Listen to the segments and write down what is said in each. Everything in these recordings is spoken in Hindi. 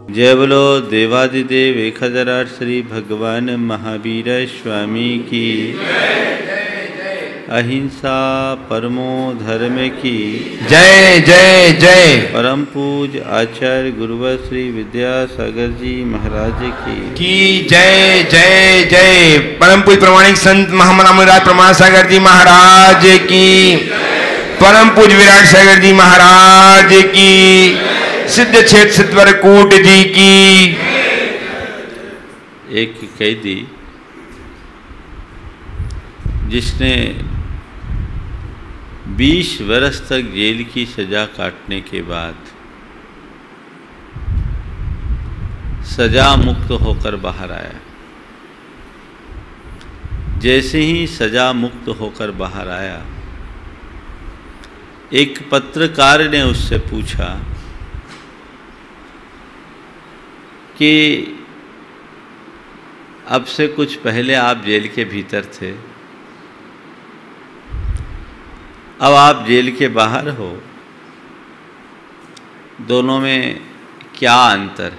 जय बोलो देवादिदेव 1008 श्री भगवान महावीर स्वामी की। अहिंसा परमो धर्म की। जय जय जय। परम पूज आचार्य गुरुवर श्री विद्यासागर जी महाराज की जय जय जय। परम पूज प्रमाणिक संत महामना मुनिराज प्रमाण सागर जी महाराज की। परम पूज विराट सागर जी महाराज की। सिद्ध क्षेत्र सिद्धवर कूट जी की। एक कैदी जिसने 20 वर्ष तक जेल की सजा काटने के बाद सजा मुक्त होकर बाहर आया। जैसे ही सजा मुक्त होकर बाहर आया, एक पत्रकार ने उससे पूछा कि अब से कुछ पहले आप जेल के भीतर थे, अब आप जेल के बाहर हो, दोनों में क्या अंतर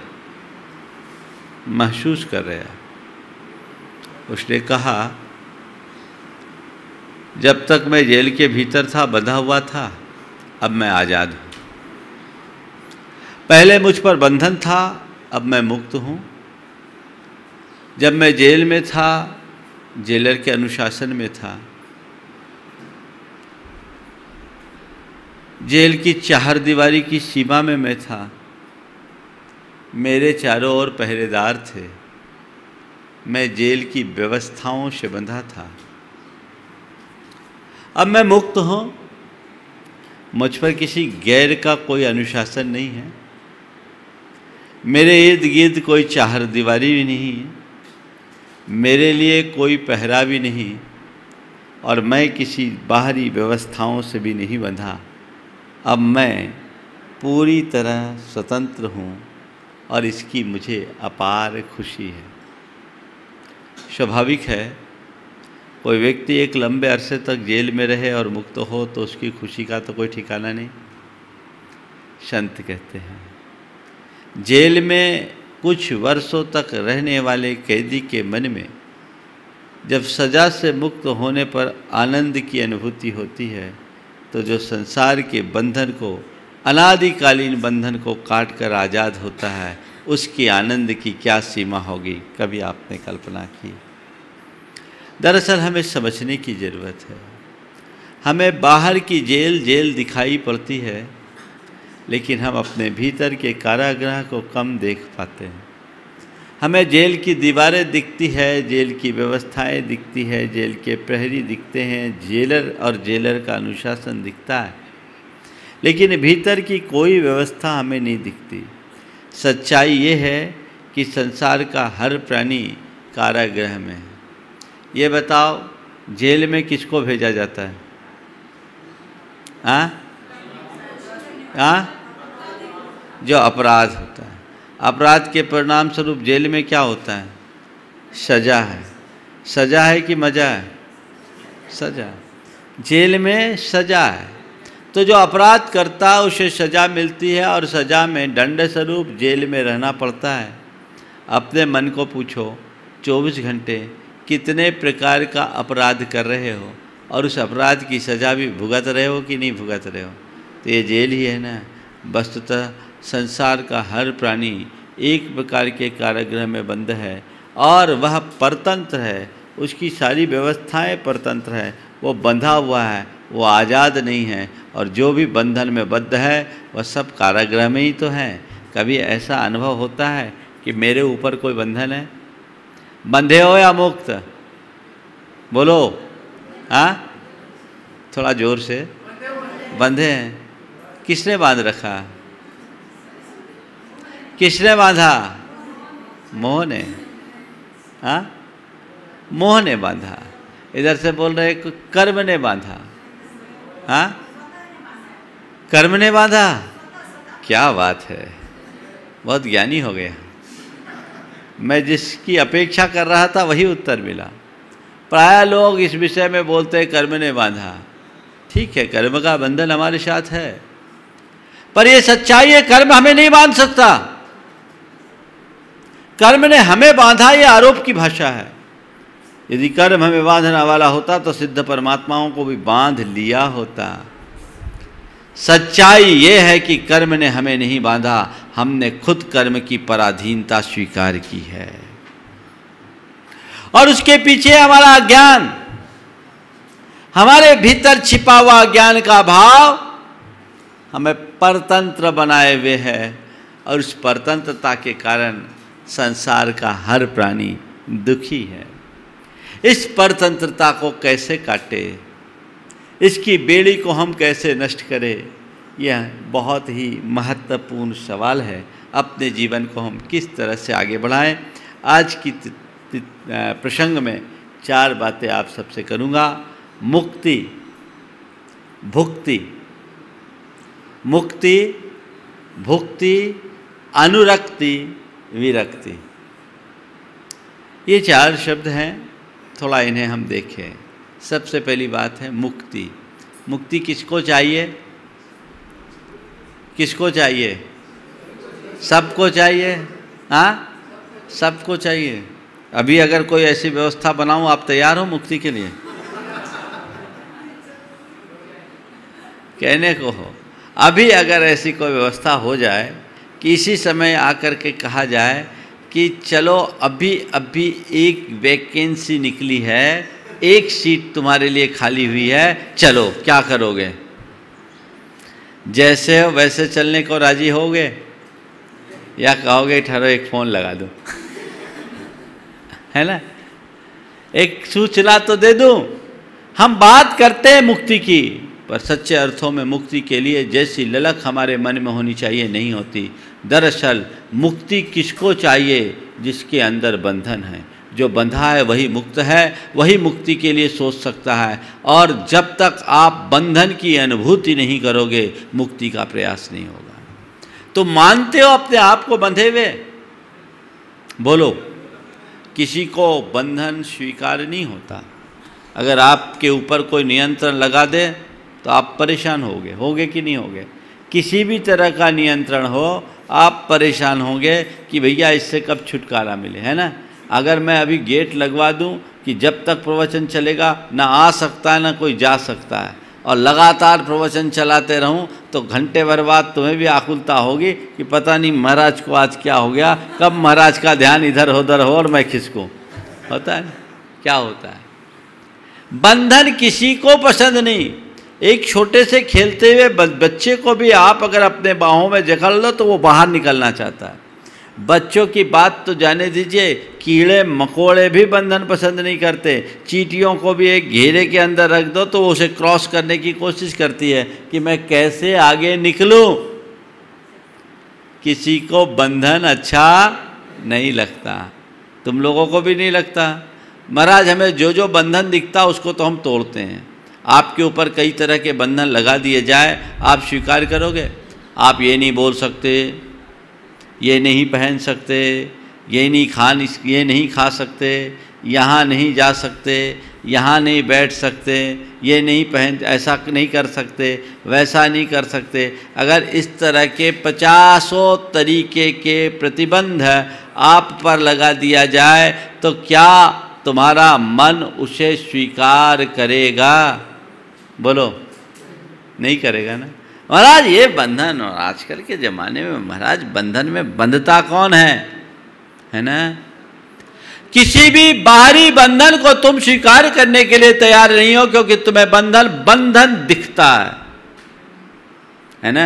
महसूस कर रहे हैं? उसने कहा, जब तक मैं जेल के भीतर था, बंधा हुआ था, अब मैं आज़ाद हूँ। पहले मुझ पर बंधन था, अब मैं मुक्त हूँ। जब मैं जेल में था, जेलर के अनुशासन में था, जेल की चारदीवारी की सीमा में मैं था, मेरे चारों ओर पहरेदार थे, मैं जेल की व्यवस्थाओं से बंधा था। अब मैं मुक्त हूँ, मुझ पर किसी गैर का कोई अनुशासन नहीं है, मेरे इर्द गिर्द कोई चारदीवारी भी नहीं है, मेरे लिए कोई पहरा भी नहीं, और मैं किसी बाहरी व्यवस्थाओं से भी नहीं बंधा। अब मैं पूरी तरह स्वतंत्र हूँ और इसकी मुझे अपार खुशी है। स्वाभाविक है, कोई व्यक्ति एक लंबे अरसे तक जेल में रहे और मुक्त हो तो उसकी खुशी का तो कोई ठिकाना नहीं। संत कहते हैं, जेल में कुछ वर्षों तक रहने वाले कैदी के मन में जब सज़ा से मुक्त होने पर आनंद की अनुभूति होती है, तो जो संसार के बंधन को, अनादिकालीन बंधन को काट कर आज़ाद होता है, उसकी आनंद की क्या सीमा होगी, कभी आपने कल्पना की? दरअसल हमें समझने की ज़रूरत है। हमें बाहर की जेल जेल दिखाई पड़ती है, लेकिन हम अपने भीतर के कारागृह को कम देख पाते हैं। हमें जेल की दीवारें दिखती है, जेल की व्यवस्थाएं दिखती है, जेल के प्रहरी दिखते हैं, जेलर और जेलर का अनुशासन दिखता है, लेकिन भीतर की कोई व्यवस्था हमें नहीं दिखती। सच्चाई ये है कि संसार का हर प्राणी कारागृह में है। ये बताओ, जेल में किसको भेजा जाता है? जो अपराध होता है। अपराध के परिणाम स्वरूप जेल में क्या होता है? सजा है। सजा है कि मजा है? सजा। जेल में सजा है, तो जो अपराध करता है उसे सजा मिलती है, और सजा में दंड स्वरूप जेल में रहना पड़ता है। अपने मन को पूछो, 24 घंटे कितने प्रकार का अपराध कर रहे हो, और उस अपराध की सज़ा भी भुगत रहे हो कि नहीं भुगत रहे हो? तो ये जेल ही है ना। वस्तुतः संसार का हर प्राणी एक प्रकार के कारागृह में बंद है, और वह परतंत्र है, उसकी सारी व्यवस्थाएं परतंत्र है, वो बंधा हुआ है, वो आज़ाद नहीं है। और जो भी बंधन में बद्ध है, वह सब कारागृह में ही तो है। कभी ऐसा अनुभव होता है कि मेरे ऊपर कोई बंधन है? बंधे हो या मुक्त? बोलो। हाँ, थोड़ा जोर से। बंधे हैं। किसने बांध रखा? किसने बांधा? मोह ने। हाँ, मोह ने बांधा। इधर से बोल रहे कर्म ने बांधा। हाँ, कर्म ने बांधा। क्या बात है, बहुत ज्ञानी हो गया। मैं जिसकी अपेक्षा कर रहा था वही उत्तर मिला। प्रायः लोग इस विषय में बोलते हैं कर्म ने बांधा। ठीक है, कर्म का बंधन हमारे साथ है, पर ये सच्चाई है, कर्म हमें नहीं बांध सकता। कर्म ने हमें बांधा, ये आरोप की भाषा है। यदि कर्म हमें बांधने वाला होता तो सिद्ध परमात्माओं को भी बांध लिया होता। सच्चाई ये है कि कर्म ने हमें नहीं बांधा, हमने खुद कर्म की पराधीनता स्वीकार की है। और उसके पीछे हमारा अज्ञान, हमारे भीतर छिपा हुआ अज्ञान का भाव हमें परतंत्र बनाए हुए है। और उस परतंत्रता के कारण संसार का हर प्राणी दुखी है। इस परतंत्रता को कैसे काटे, इसकी बेड़ी को हम कैसे नष्ट करें, यह बहुत ही महत्वपूर्ण सवाल है। अपने जीवन को हम किस तरह से आगे बढ़ाएं, आज की प्रसंग में 4 बातें आप सबसे करूँगा। मुक्ति, भुक्ति, मुक्ति, भुक्ति, अनुरक्ति, विरक्ति, ये 4 शब्द हैं। थोड़ा इन्हें हम देखें। सबसे पहली बात है मुक्ति। मुक्ति किसको चाहिए? किसको चाहिए? सबको चाहिए। हाँ, सबको चाहिए। अभी अगर कोई ऐसी व्यवस्था बनाऊं, आप तैयार हो मुक्ति के लिए? कहने को हो। अभी अगर ऐसी कोई व्यवस्था हो जाए कि इसी समय आकर के कहा जाए कि चलो अभी अभी एक वैकेंसी निकली है, एक सीट तुम्हारे लिए खाली हुई है, चलो, क्या करोगे? जैसे हो वैसे चलने को राजी होगे या कहोगे ठहरो एक फ़ोन लगा दो? है ना, एक सूचना तो दे दूं। हम बात करते हैं मुक्ति की, पर सच्चे अर्थों में मुक्ति के लिए जैसी ललक हमारे मन में होनी चाहिए नहीं होती। दरअसल मुक्ति किसको चाहिए? जिसके अंदर बंधन है। जो बंधा है वही मुक्त है, वही मुक्ति के लिए सोच सकता है। और जब तक आप बंधन की अनुभूति नहीं करोगे, मुक्ति का प्रयास नहीं होगा। तो मानते हो अपने आप को बंधे हुए? बोलो। किसी को बंधन स्वीकार नहीं होता। अगर आपके ऊपर कोई नियंत्रण लगा दे तो आप परेशान होगे कि नहीं होगे? किसी भी तरह का नियंत्रण हो, आप परेशान होंगे कि भैया इससे कब छुटकारा मिले, है ना। अगर मैं अभी गेट लगवा दूं कि जब तक प्रवचन चलेगा ना आ सकता है ना कोई जा सकता है, और लगातार प्रवचन चलाते रहूं तो घंटे भर बाद तुम्हें भी आकुलता होगी कि पता नहीं महाराज को आज क्या हो गया, कब महाराज का ध्यान इधर उधर हो और मैं खिसकूं। होता है, क्या होता है? बंधन किसी को पसंद नहीं। एक छोटे से खेलते हुए बच्चे को भी आप अगर अपने बाहों में जकड़ लो तो वो बाहर निकलना चाहता है। बच्चों की बात तो जाने दीजिए, कीड़े मकोड़े भी बंधन पसंद नहीं करते। चींटियों को भी एक घेरे के अंदर रख दो तो वो उसे क्रॉस करने की कोशिश करती है कि मैं कैसे आगे निकलूं। किसी को बंधन अच्छा नहीं लगता, तुम लोगों को भी नहीं लगता। महाराज हमें जो जो बंधन दिखता उसको तो हम तोड़ते हैं। आपके ऊपर कई तरह के बंधन लगा दिए जाए, आप स्वीकार करोगे? आप ये नहीं बोल सकते, ये नहीं पहन सकते, ये नहीं खा सकते, यहाँ नहीं जा सकते, यहाँ नहीं बैठ सकते, ये नहीं पहन, ऐसा नहीं कर सकते, वैसा नहीं कर सकते। अगर इस तरह के 50 तरीके के प्रतिबंध आप पर लगा दिया जाए तो क्या तुम्हारा मन उसे स्वीकार करेगा? बोलो, नहीं करेगा ना। महाराज ये बंधन, और आजकल के ज़माने में महाराज बंधन में बंधता कौन है ना। किसी भी बाहरी बंधन को तुम स्वीकार करने के लिए तैयार नहीं हो, क्योंकि तुम्हें बंधन दिखता है ना।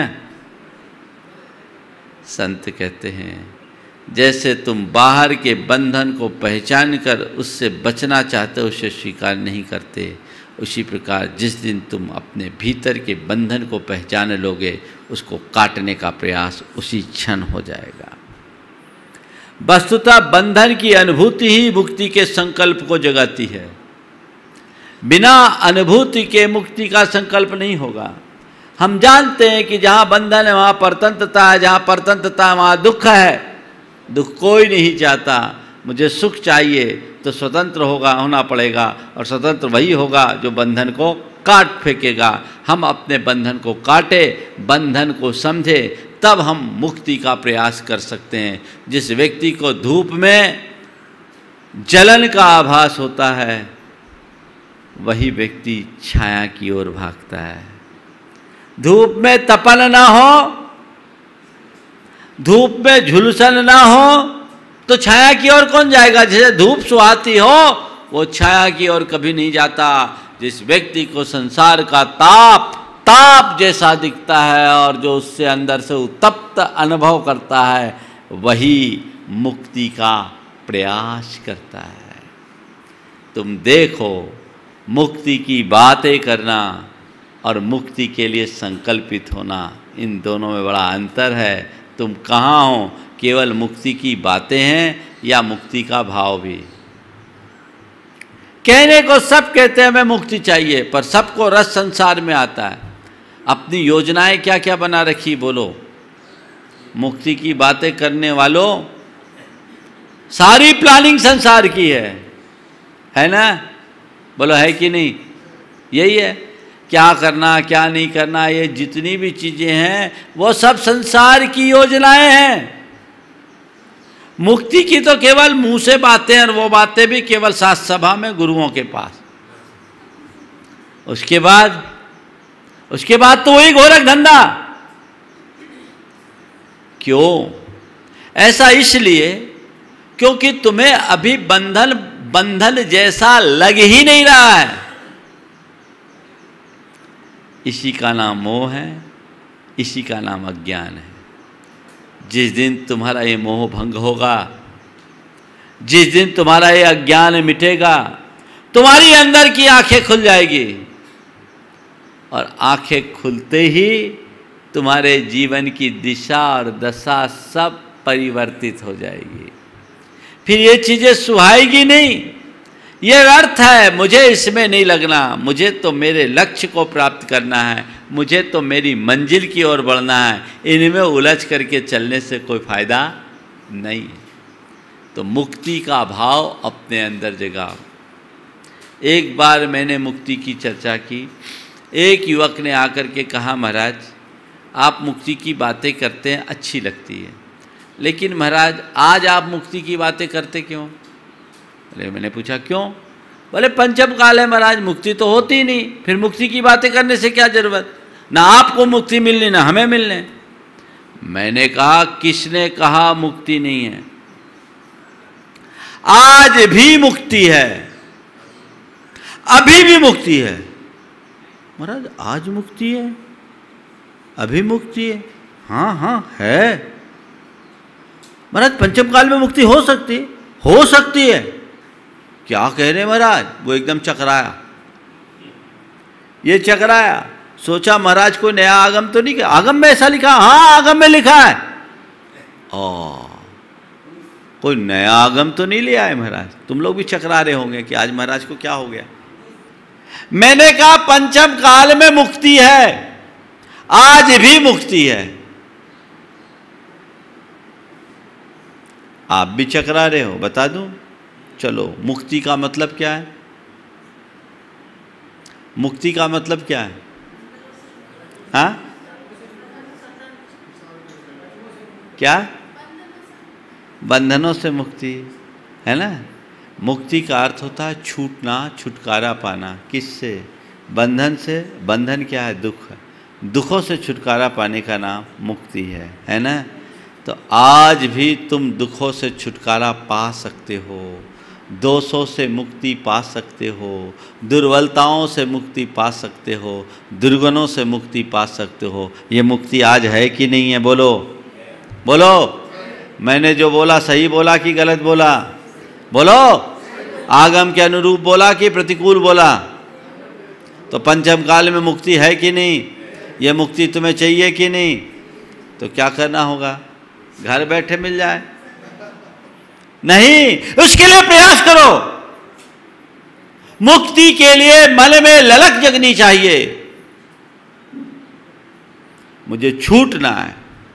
संत कहते हैं जैसे तुम बाहर के बंधन को पहचान कर उससे बचना चाहते हो, उसे स्वीकार नहीं करते, उसी प्रकार जिस दिन तुम अपने भीतर के बंधन को पहचान लोगे, उसको काटने का प्रयास उसी क्षण हो जाएगा। वस्तुतः बंधन की अनुभूति ही मुक्ति के संकल्प को जगाती है। बिना अनुभूति के मुक्ति का संकल्प नहीं होगा। हम जानते हैं कि जहाँ बंधन है वहाँ परतंत्रता है, जहाँ परतंत्रता है वहाँ दुख है। दुख कोई नहीं चाहता। मुझे सुख चाहिए तो स्वतंत्र होना पड़ेगा, और स्वतंत्र वही होगा जो बंधन को काट फेंकेगा। हम अपने बंधन को काटे, बंधन को समझे, तब हम मुक्ति का प्रयास कर सकते हैं। जिस व्यक्ति को धूप में जलन का आभास होता है, वही व्यक्ति छाया की ओर भागता है। धूप में तपन ना हो, धूप में झुलसन ना हो, तो छाया की ओर कौन जाएगा? जैसे धूप सुहाती हो, वो छाया की ओर कभी नहीं जाता। जिस व्यक्ति को संसार का ताप जैसा दिखता है और जो उससे अंदर से उत्तप्त अनुभव करता है, वही मुक्ति का प्रयास करता है। तुम देखो, मुक्ति की बातें करना और मुक्ति के लिए संकल्पित होना, इन दोनों में बड़ा अंतर है। तुम कहाँ हो? केवल मुक्ति की बातें हैं या मुक्ति का भाव भी? कहने को सब कहते हैं हमें मुक्ति चाहिए, पर सबको रस संसार में आता है। अपनी योजनाएं क्या क्या बना रखी, बोलो? मुक्ति की बातें करने वालों, सारी प्लानिंग संसार की है ना? बोलो, है कि नहीं? यही है, क्या करना क्या नहीं करना, ये जितनी भी चीजें हैं वो सब संसार की योजनाएं हैं। मुक्ति की तो केवल मुंह से बातें, और वो बातें भी केवल शास्त्र सभा में गुरुओं के पास। उसके बाद तो वही गोरख धंधा। क्यों ऐसा? इसलिए क्योंकि तुम्हें अभी बंधन जैसा लग ही नहीं रहा है। इसी का नाम मोह है, इसी का नाम अज्ञान है। जिस दिन तुम्हारा ये मोह भंग होगा, जिस दिन तुम्हारा ये अज्ञान मिटेगा, तुम्हारी अंदर की आंखें खुल जाएगी, और आंखें खुलते ही तुम्हारे जीवन की दिशा और दशा सब परिवर्तित हो जाएगी। फिर ये चीजें सुहाएगी नहीं। ये अर्थ है, मुझे इसमें नहीं लगना, मुझे तो मेरे लक्ष्य को प्राप्त करना है, मुझे तो मेरी मंजिल की ओर बढ़ना है। इनमें उलझ करके चलने से कोई फायदा नहीं है। तो मुक्ति का भाव अपने अंदर जगाओ। एक बार मैंने मुक्ति की चर्चा की। एक युवक ने आकर के कहा, महाराज आप मुक्ति की बातें करते हैं, अच्छी लगती है, लेकिन महाराज आज आप मुक्ति की बातें करते क्यों? अरे मैंने पूछा क्यों? बोले पंचम काल है महाराज, मुक्ति तो होती नहीं, फिर मुक्ति की बातें करने से क्या जरूरत? ना आपको मुक्ति मिलनी ना हमें मिलने। मैंने कहा, किसने कहा मुक्ति नहीं है? आज भी मुक्ति है, अभी भी मुक्ति है। महाराज आज मुक्ति है, अभी मुक्ति है? हाँ है महाराज। पंचम काल में मुक्ति हो सकती है। क्या कह रहे महाराज? वो एकदम चकराया। ये चकराया, सोचा महाराज कोई नया आगम तो नहीं किया। आगम में ऐसा लिखा? हाँ आगम में लिखा है। कोई नया आगम तो नहीं ले आए महाराज। तुम लोग भी चकरा रहे होंगे कि आज महाराज को क्या हो गया। मैंने कहा पंचम काल में मुक्ति है, आज भी मुक्ति है। आप भी चकरा रहे हो, बता दूं? चलो, मुक्ति का मतलब क्या है? मुक्ति का मतलब क्या है? हाँ क्या? बंधनों से मुक्ति है ना। मुक्ति का अर्थ होता है छूटना, छुटकारा पाना। किससे? बंधन से। बंधन क्या है? दुख है। दुखों से छुटकारा पाने का नाम मुक्ति है ना। तो आज भी तुम दुखों से छुटकारा पा सकते हो, दोषों से मुक्ति पा सकते हो, दुर्बलताओं से मुक्ति पा सकते हो, दुर्गुणों से मुक्ति पा सकते हो। ये मुक्ति आज है कि नहीं है? बोलो बोलो। मैंने जो बोला सही बोला कि गलत बोला? बोलो। आगम के अनुरूप बोला कि प्रतिकूल बोला? तो पंचम काल में मुक्ति है कि नहीं? ये मुक्ति तुम्हें चाहिए कि नहीं? तो क्या करना होगा? घर बैठे मिल जाए? नहीं, उसके लिए प्रयास करो। मुक्ति के लिए मन में ललक जगनी चाहिए। मुझे छूटना है,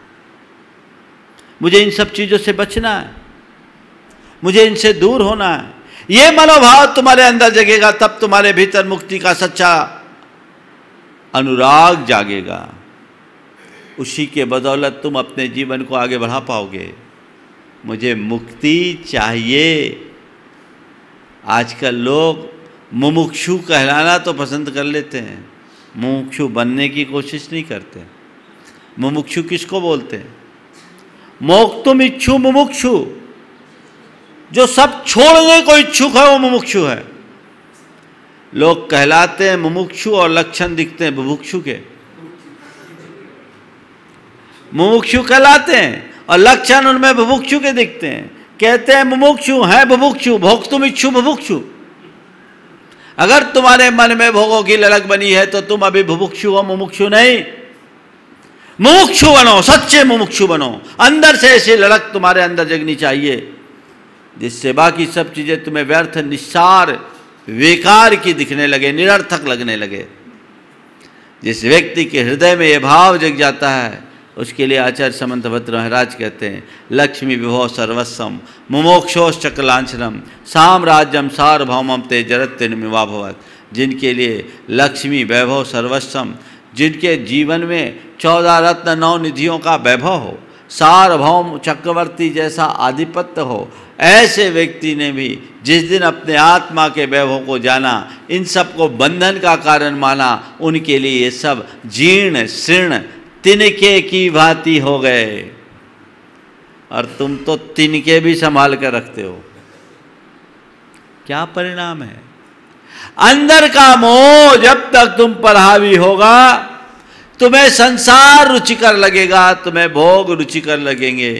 मुझे इन सब चीजों से बचना है, मुझे इनसे दूर होना है। ये मनोभाव तुम्हारे अंदर जगेगा, तब तुम्हारे भीतर मुक्ति का सच्चा अनुराग जागेगा, उसी के बदौलत तुम अपने जीवन को आगे बढ़ा पाओगे। मुझे मुक्ति चाहिए। आजकल लोग मुमुक्षु कहलाना तो पसंद कर लेते हैं, मुमुक्षु बनने की कोशिश नहीं करते। मुमुक्षु किसको बोलते हैं? मोक्तुम इच्छु मुमुक्षु, जो सब छोड़ने को इच्छुक है वो मुमुक्षु है। लोग कहलाते हैं मुमुक्षु और लक्षण दिखते हैं बुभुक्षु के। मुमुक्षु कहलाते हैं और लक्षण उनमें बुभुक्षु के दिखते हैं। कहते हैं मुमुक्षु है बुभुक्षु, भोक्तुम इच्छु बुभुक्षु। अगर तुम्हारे मन में भोगों की ललक बनी है तो तुम अभी बुभुक्षु हो, मुमुक्षु नहीं। मुमुक्षु बनो, सच्चे मुमुक्षु बनो। अंदर से ऐसी ललक तुम्हारे अंदर जगनी चाहिए जिससे बाकी सब चीजें तुम्हें व्यर्थ, निस्सार, बेकार की दिखने लगे, निरर्थक लगने लगे। जिस व्यक्ति के हृदय में यह भाव जग जाता है उसके लिए आचार्य समंत भद्र महाराज कहते हैं, लक्ष्मी विभो सर्वस्वम मुमोक्षोश्चकलांछनम साम्राज्यम सार्वभौमम ते जरत्तिर्मिवा भवत्। जिनके लिए लक्ष्मी वैभव सर्वस्वम, जिनके जीवन में 14 रत्न 9 निधियों का वैभव हो, सार्वभौम चक्रवर्ती जैसा आधिपत्य हो, ऐसे व्यक्ति ने भी जिस दिन अपने आत्मा के वैभव को जाना, इन सब को बंधन का कारण माना, उनके लिए ये सब जीर्ण शीर्ण तिनके की भांति हो गए। और तुम तो तिनके भी संभाल कर रखते हो। क्या परिणाम है? अंदर का मोह जब तक तुम पर हावी होगा, तुम्हें संसार रुचिकर लगेगा, तुम्हें भोग रुचिकर लगेंगे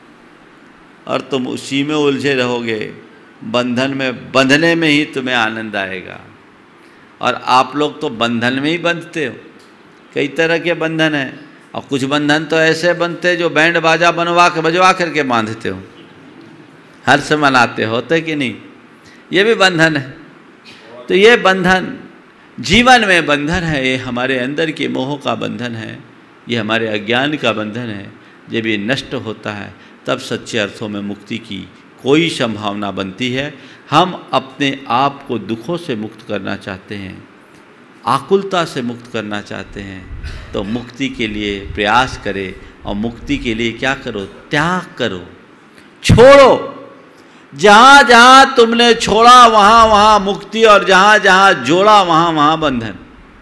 और तुम उसी में उलझे रहोगे। बंधन में बंधने में ही तुम्हें आनंद आएगा। और आप लोग तो बंधन में ही बंधते हो। कई तरह के बंधन हैं और कुछ बंधन तो ऐसे बनते जो बैंड बाजा बजवा करके बांधते हो, हर्ष मनाते होते कि नहीं? ये भी बंधन है। तो ये बंधन जीवन में बंधन है, ये हमारे अंदर के मोह का बंधन है, ये हमारे अज्ञान का बंधन है। जब ये नष्ट होता है तब सच्चे अर्थों में मुक्ति की कोई संभावना बनती है। हम अपने आप को दुखों से मुक्त करना चाहते हैं, आकुलता से मुक्त करना चाहते हैं, तो मुक्ति के लिए प्रयास करें। और मुक्ति के लिए क्या करो? त्याग करो, छोड़ो। जहाँ जहाँ तुमने छोड़ा वहाँ वहाँ मुक्ति, और जहाँ जहाँ जोड़ा वहाँ वहाँ बंधन।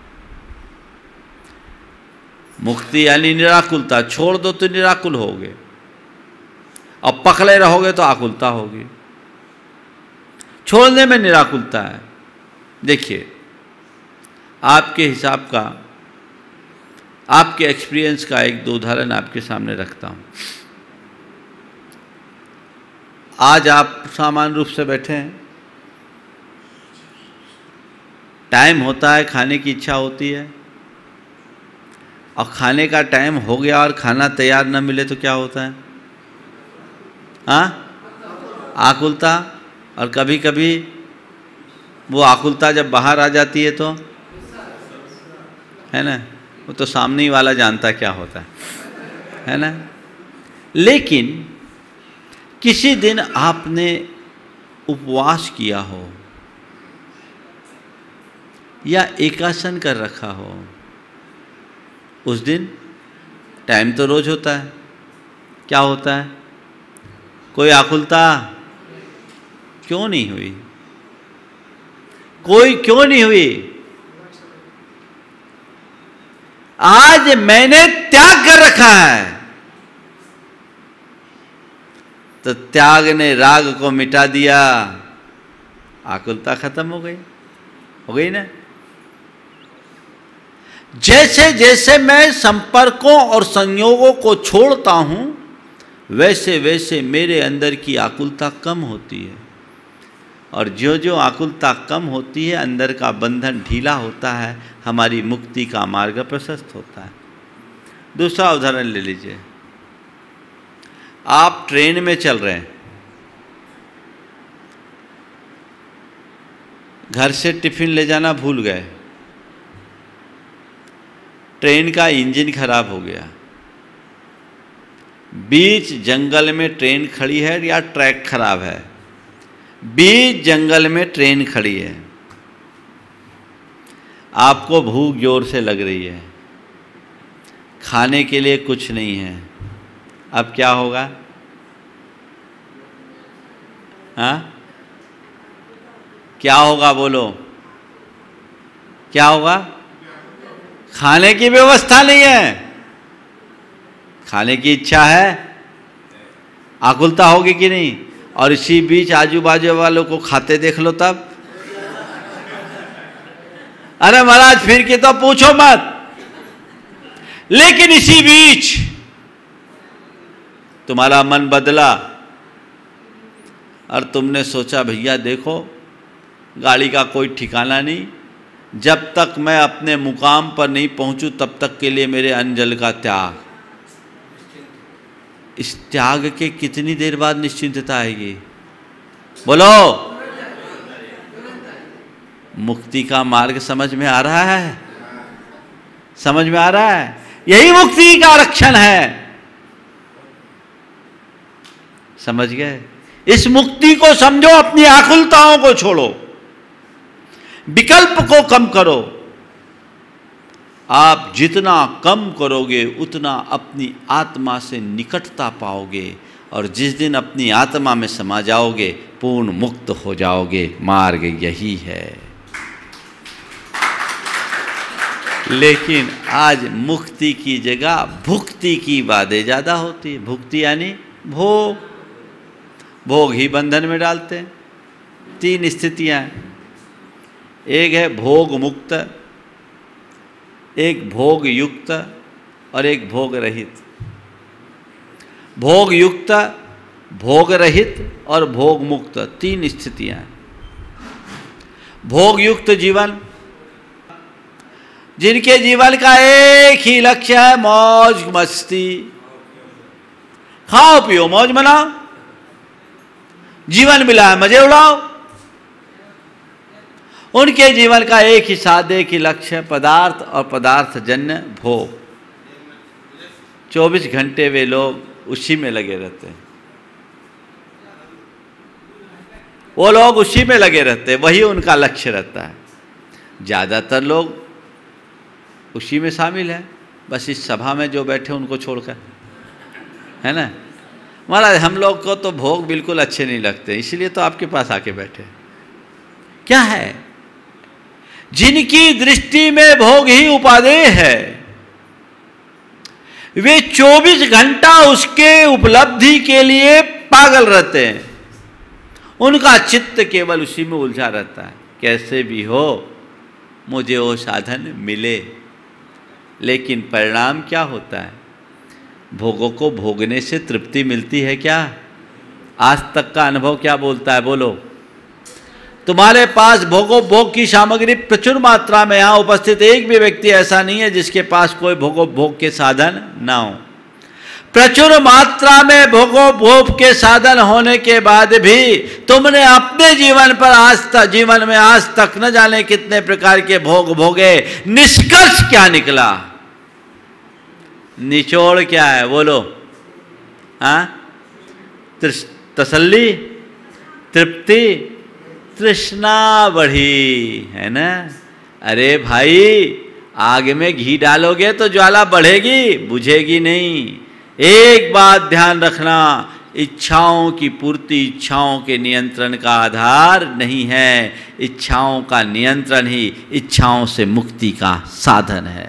मुक्ति यानी निराकुलता। छोड़ दो तो निराकुल होगे, और पकड़े रहोगे तो आकुलता होगी। छोड़ने में निराकुलता है। देखिए, आपके हिसाब का, आपके एक्सपीरियंस का एक दो उदाहरण आपके सामने रखता हूँ। आज आप सामान्य रूप से बैठे हैं, टाइम होता है, खाने की इच्छा होती है, और खाने का टाइम हो गया और खाना तैयार न मिले तो क्या होता है? हाँ, आकुलता। और कभी कभी वो आकुलता जब बाहर आ जाती है तो, है ना, वो तो सामने ही वाला जानता क्या होता है ना। लेकिन किसी दिन आपने उपवास किया हो या एकासन कर रखा हो, उस दिन टाइम तो रोज होता है, क्या होता है? कोई आकुलता क्यों नहीं हुई? कोई क्यों नहीं हुई? आज मैंने त्याग कर रखा है, तो त्याग ने राग को मिटा दिया, आकुलता खत्म हो गई ना। जैसे जैसे मैं संपर्कों और संयोगों को छोड़ता हूं, वैसे वैसे मेरे अंदर की आकुलता कम होती है। और जो जो आकुलता कम होती है, अंदर का बंधन ढीला होता है, हमारी मुक्ति का मार्ग प्रशस्त होता है। दूसरा उदाहरण ले लीजिए। आप ट्रेन में चल रहे हैं, घर से टिफिन ले जाना भूल गए, ट्रेन का इंजन खराब हो गया, बीच जंगल में ट्रेन खड़ी है या ट्रैक खराब है, बीच जंगल में ट्रेन खड़ी है। आपको भूख जोर से लग रही है, खाने के लिए कुछ नहीं है, अब क्या होगा? हाँ, क्या होगा बोलो, क्या होगा? खाने की व्यवस्था नहीं है, खाने की इच्छा है, आकुलता होगी कि नहीं? और इसी बीच आजू बाजू वालों को खाते देख लो तब, अरे महाराज फिर के तो पूछो मत। लेकिन इसी बीच तुम्हारा मन बदला और तुमने सोचा भैया देखो गाड़ी का कोई ठिकाना नहीं, जब तक मैं अपने मुकाम पर नहीं पहुंचूं तब तक के लिए मेरे अन्न जल का त्याग। इस त्याग के कितनी देर बाद निश्चिंतता आएगी बोलो? मुक्ति का मार्ग समझ में आ रहा है? समझ में आ रहा है? यही मुक्ति का रक्षण है। समझ गए? इस मुक्ति को समझो, अपनी आकुलताओं को छोड़ो, विकल्प को कम करो। आप जितना कम करोगे उतना अपनी आत्मा से निकटता पाओगे, और जिस दिन अपनी आत्मा में समा जाओगे पूर्ण मुक्त हो जाओगे। मार्ग यही है। लेकिन आज मुक्ति की जगह भुक्ति की बातें ज़्यादा होती है। भुक्ति यानी भोग, भोग ही बंधन में डालते हैं। तीन स्थितियां हैं, एक है भोग मुक्त, एक भोग युक्त और एक भोग रहित। भोग युक्त, भोग रहित और भोग मुक्त, तीन स्थितियां हैं। भोग युक्त जीवन, जिनके जीवन का एक ही लक्ष्य है मौज मस्ती, खाओ पियो मौज मनाओ, जीवन मिला है मजे उड़ाओ। उनके जीवन का एक ही साध, एक ही लक्ष्य पदार्थ और पदार्थ जन्य भोग। 24 घंटे वे लोग उसी में लगे रहते हैं, वो लोग उसी में लगे रहते हैं, वही उनका लक्ष्य रहता है। ज़्यादातर लोग उसी में शामिल है, बस इस सभा में जो बैठे उनको छोड़कर, है ना। महाराज हम लोग को तो भोग बिल्कुल अच्छे नहीं लगते, इसलिए तो आपके पास आके बैठे। क्या है? जिनकी दृष्टि में भोग ही उपादेय है, वे 24 घंटा उसके उपलब्धि के लिए पागल रहते हैं। उनका चित्त केवल उसी में उलझा रहता है, कैसे भी हो मुझे वो साधन मिले। लेकिन परिणाम क्या होता है? भोगों को भोगने से तृप्ति मिलती है क्या? आज तक का अनुभव क्या बोलता है बोलो? तुम्हारे पास भोग की सामग्री प्रचुर मात्रा में यहाँ उपस्थित एक भी व्यक्ति ऐसा नहीं है जिसके पास कोई भोग के साधन ना हो। प्रचुर मात्रा में भोग के साधन होने के बाद भी तुमने अपने जीवन में आज तक न जाने कितने प्रकार के भोग भोगे। निष्कर्ष क्या निकला? निचोड़ क्या है बोलो? हाँ, तसल्ली, तृप्ति, तृष्णा बढ़ी, है ना। अरे भाई आग में घी डालोगे तो ज्वाला बढ़ेगी, बुझेगी नहीं। एक बात ध्यान रखना, इच्छाओं की पूर्ति इच्छाओं के नियंत्रण का आधार नहीं है, इच्छाओं का नियंत्रण ही इच्छाओं से मुक्ति का साधन है।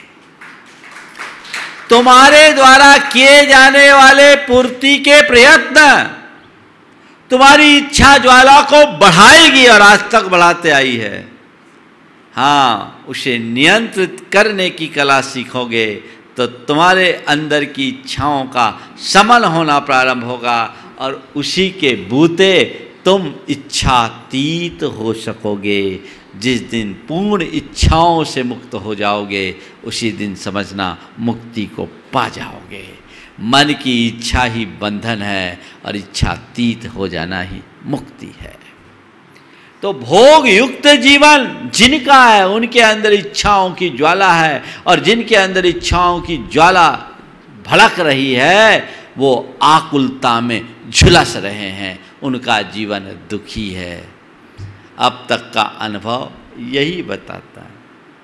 तुम्हारे द्वारा किए जाने वाले पूर्ति के प्रयत्न तुम्हारी इच्छा ज्वाला को बढ़ाएगी और आज तक बढ़ाते आई है। हाँ, उसे नियंत्रित करने की कला सीखोगे तो तुम्हारे अंदर की इच्छाओं का समन होना प्रारंभ होगा और उसी के बूते तुम इच्छातीत हो सकोगे। जिस दिन पूर्ण इच्छाओं से मुक्त हो जाओगे उसी दिन समझना मुक्ति को पा जाओगे। मन की इच्छा ही बंधन है और इच्छातीत हो जाना ही मुक्ति है। तो भोग युक्त जीवन जिनका है उनके अंदर इच्छाओं की ज्वाला है, और जिनके अंदर इच्छाओं की ज्वाला भड़क रही है वो आकुलता में झुलस रहे हैं, उनका जीवन दुखी है। अब तक का अनुभव यही बताता है।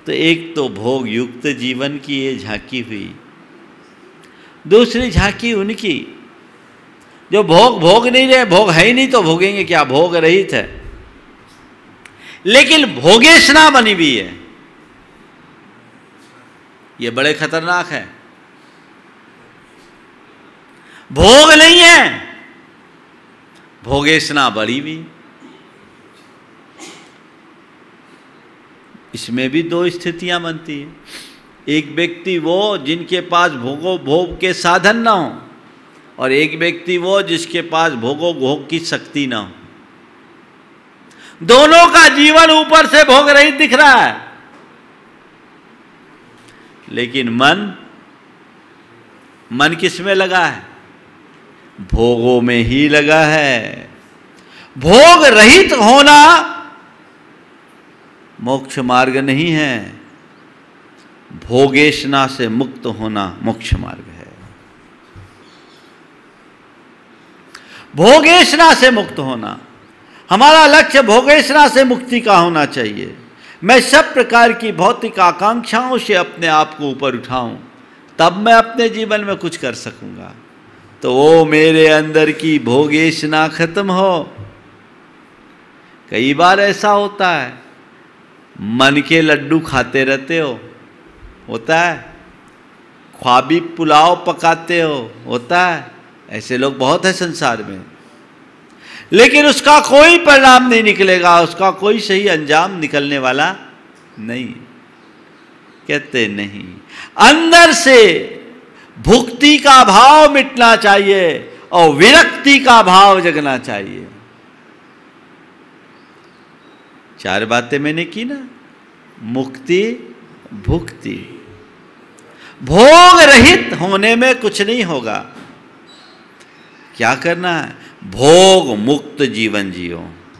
तो एक तो भोग युक्त जीवन की ये झांकी हुई, दूसरी झांकी उनकी जो भोग नहीं रहे, भोग है ही नहीं तो भोगेंगे क्या, भोग रहित है, लेकिन भोगेशना बनी हुई है। ये बड़े खतरनाक है। भोग नहीं है, भोगेशना बड़ी भी। इसमें भी दो स्थितियां बनती हैं। एक व्यक्ति वो जिनके पास भोग के साधन ना हो, और एक व्यक्ति वो जिसके पास भोग की शक्ति ना हो। दोनों का जीवन ऊपर से भोग रहित दिख रहा है, लेकिन मन किस में लगा है? भोगों में ही लगा है। भोग रहित होना मोक्ष मार्ग नहीं है, भोगेशना से मुक्त होना मोक्ष मार्ग है। भोगेशना से मुक्त होना, हमारा लक्ष्य भोगेशना से मुक्ति का होना चाहिए। मैं सब प्रकार की भौतिक आकांक्षाओं से अपने आप को ऊपर उठाऊं, तब मैं अपने जीवन में कुछ कर सकूंगा। तो वो मेरे अंदर की भोगेशना खत्म हो। कई बार ऐसा होता है, मन के लड्डू खाते रहते हो, होता है। ख्वाबी पुलाव पकाते हो, होता है। ऐसे लोग बहुत है संसार में, लेकिन उसका कोई परिणाम नहीं निकलेगा, उसका कोई सही अंजाम निकलने वाला नहीं। कहते नहीं, अंदर से भुक्ति का भाव मिटना चाहिए और विरक्ति का भाव जगना चाहिए। 4 बातें मैंने की ना, मुक्ति, भुक्ति। भोग रहित होने में कुछ नहीं होगा। क्या करना है? भोग मुक्त जीवन जियो।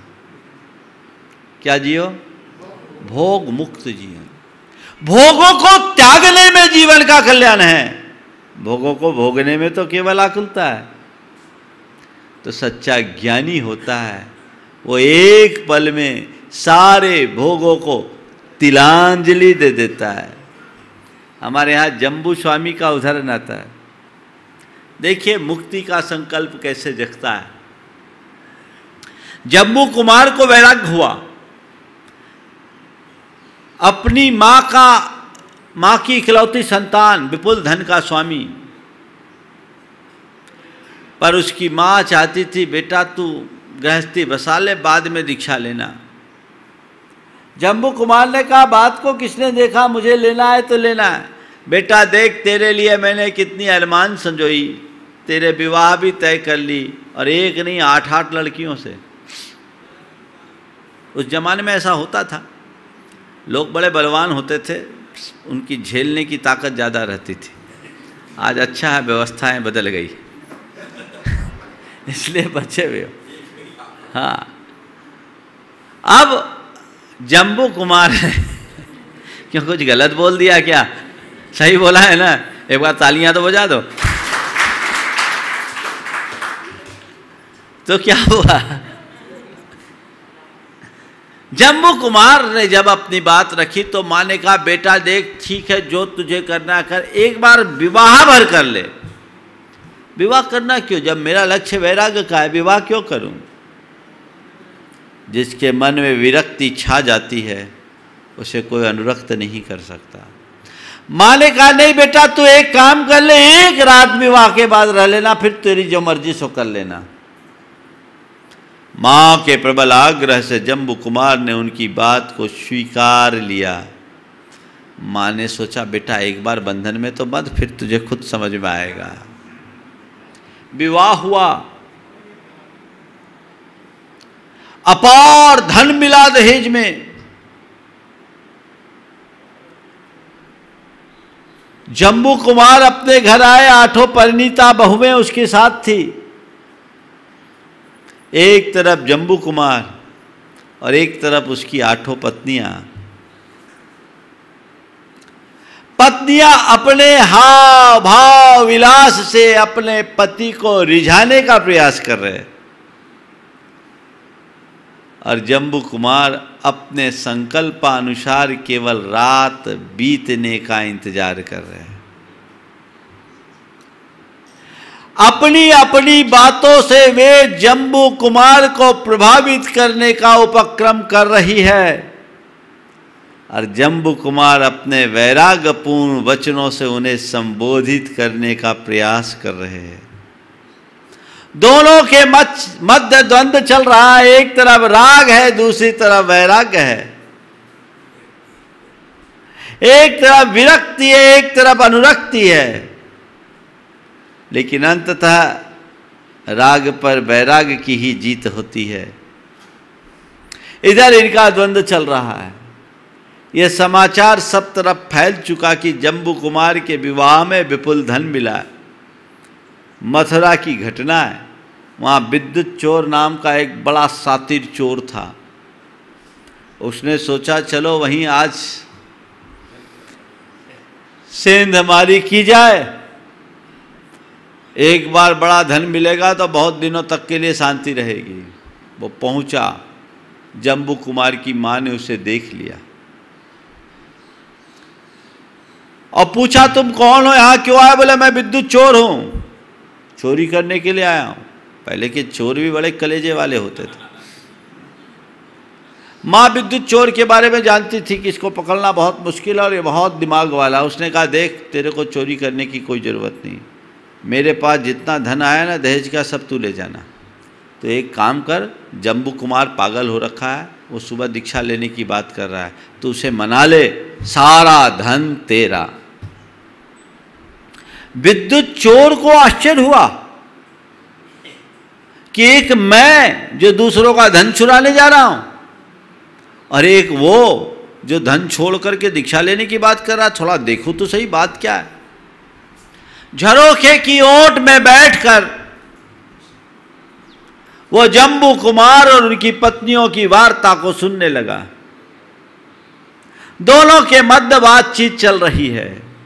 क्या जियो? भोग मुक्त जीवन। भोगों को त्यागने में जीवन का कल्याण है, भोगों को भोगने में तो केवल आकुलता है। तो सच्चा ज्ञानी होता है, वो एक पल में सारे भोगों को तिलांजलि दे देता है। हमारे यहाँ जम्बू स्वामी का उदाहरण आता है। देखिए मुक्ति का संकल्प कैसे जगता है। जम्बू कुमार को वैराग्य हुआ, अपनी मां की इकलौती संतान, विपुल धन का स्वामी, पर उसकी मां चाहती थी बेटा तू गृहस्थी बसा ले, बाद में दीक्षा लेना। जम्बू कुमार ने कहा बात को किसने देखा, मुझे लेना है तो लेना है। बेटा देख तेरे लिए मैंने कितनी अरमान संजोई, तेरे विवाह भी तय कर ली, और एक नहीं 8 लड़कियों से। उस जमाने में ऐसा होता था, लोग बड़े बलवान होते थे, उनकी झेलने की ताकत ज़्यादा रहती थी। आज अच्छा है, व्यवस्थाएं बदल गई इसलिए बचे हुए हो। हाँ, अब जम्बू कुमार क्यों कुछ गलत बोल दिया क्या? सही बोला है ना? एक बार तालियां तो बजा दो। तो क्या हुआ? जम्बू कुमार ने जब अपनी बात रखी तो माँ ने कहा बेटा देख ठीक है, जो तुझे करना कर, एक बार विवाह भर कर ले। विवाह करना क्यों? जब मेरा लक्ष्य वैराग्य का है, विवाह क्यों करूं? जिसके मन में विरक्ति छा जाती है उसे कोई अनुरक्त नहीं कर सकता। माँ ने कहा नहीं बेटा तू एक काम कर ले, एक रात विवाह के बाद रह लेना, फिर तेरी जो मर्जी सो कर लेना। माँ के प्रबल आग्रह से जम्बू कुमार ने उनकी बात को स्वीकार लिया। माँ ने सोचा बेटा एक बार बंधन में तो बंध, फिर तुझे खुद समझ में आएगा। विवाह हुआ, अपार धन मिला दहेज में। जम्बू कुमार अपने घर आए, 8 परिणीता बहुएं उसके साथ थी। एक तरफ जम्बू कुमार और एक तरफ उसकी 8 पत्नियां। पत्नियां अपने हाव भाव विलास से अपने पति को रिझाने का प्रयास कर रहे। और जम्बू कुमार अपने संकल्पानुसार केवल रात बीतने का इंतजार कर रहे हैं। अपनी अपनी बातों से वे जम्बू कुमार को प्रभावित करने का उपक्रम कर रही है और जम्बू कुमार अपने वैराग्यपूर्ण वचनों से उन्हें संबोधित करने का प्रयास कर रहे हैं। दोनों के मध्य द्वंद्व चल रहा है। एक तरफ राग है, दूसरी तरफ वैराग्य है। एक तरफ विरक्ति है, एक तरफ अनुरक्ति है, लेकिन अंततः राग पर वैराग्य की ही जीत होती है। इधर इनका द्वंद्व चल रहा है। यह समाचार सब तरफ फैल चुका कि जम्बू कुमार के विवाह में विपुल धन मिला। मथुरा की घटना है। वहाँ विद्युत चोर नाम का एक बड़ा सातिर चोर था। उसने सोचा चलो वहीं आज सेंधमारी की जाए, एक बार बड़ा धन मिलेगा तो बहुत दिनों तक के लिए शांति रहेगी। वो पहुंचा, जम्बू कुमार की माँ ने उसे देख लिया और पूछा तुम कौन हो, यहाँ क्यों आए? बोले मैं विद्युत चोर हूँ, चोरी करने के लिए आया हूँ। पहले के चोर भी बड़े कलेजे वाले होते थे। माँ विद्युत चोर के बारे में जानती थी कि इसको पकड़ना बहुत मुश्किल है और ये बहुत दिमाग वाला। उसने कहा देख तेरे को चोरी करने की कोई ज़रूरत नहीं, मेरे पास जितना धन आया ना दहेज का सब तू ले जाना। तो एक काम कर, जम्बू कुमार पागल हो रखा है, वो सुबह दीक्षा लेने की बात कर रहा है, तो उसे मना ले, सारा धन तेरा। विद्युत चोर को आश्चर्य हुआ कि एक मैं जो दूसरों का धन चुराने जा रहा हूं और एक वो जो धन छोड़ करके दीक्षा लेने की बात कर रहा है। थोड़ा देखो तो सही बात क्या है। झरोखे की ओट में बैठकर वो जम्बू कुमार और उनकी पत्नियों की वार्ता को सुनने लगा। दोनों के मध्य बातचीत चल रही है।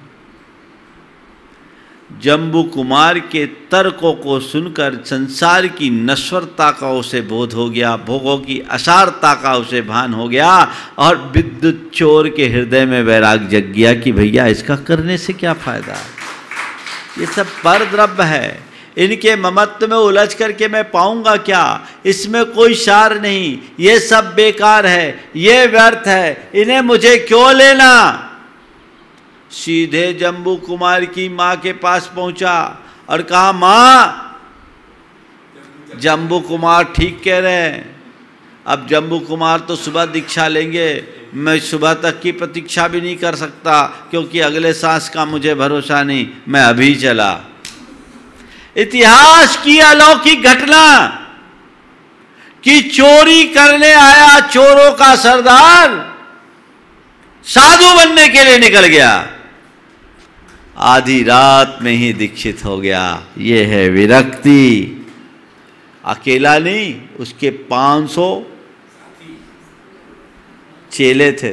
जम्बू कुमार के तर्कों को सुनकर संसार की नश्वरता का उसे बोध हो गया, भोगों की असारता का उसे भान हो गया और विद्युत चोर के हृदय में वैराग जग गया कि भैया इसका करने से क्या फायदा, ये सब पर द्रव्य है, इनके ममत्व में उलझ करके मैं पाऊंगा क्या, इसमें कोई सार नहीं, ये सब बेकार है, ये व्यर्थ है, इन्हें मुझे क्यों लेना। सीधे जम्बू कुमार की माँ के पास पहुंचा और कहा माँ जम्बू कुमार ठीक कह रहे हैं, अब जम्बू कुमार तो सुबह दीक्षा लेंगे, मैं सुबह तक की प्रतीक्षा भी नहीं कर सकता क्योंकि अगले सांस का मुझे भरोसा नहीं, मैं अभी चला। इतिहास की अलौकिक घटना कि चोरी करने आया चोरों का सरदार साधु बनने के लिए निकल गया, आधी रात में ही दीक्षित हो गया। ये है विरक्ति। अकेला नहीं, उसके 500 चेले थे,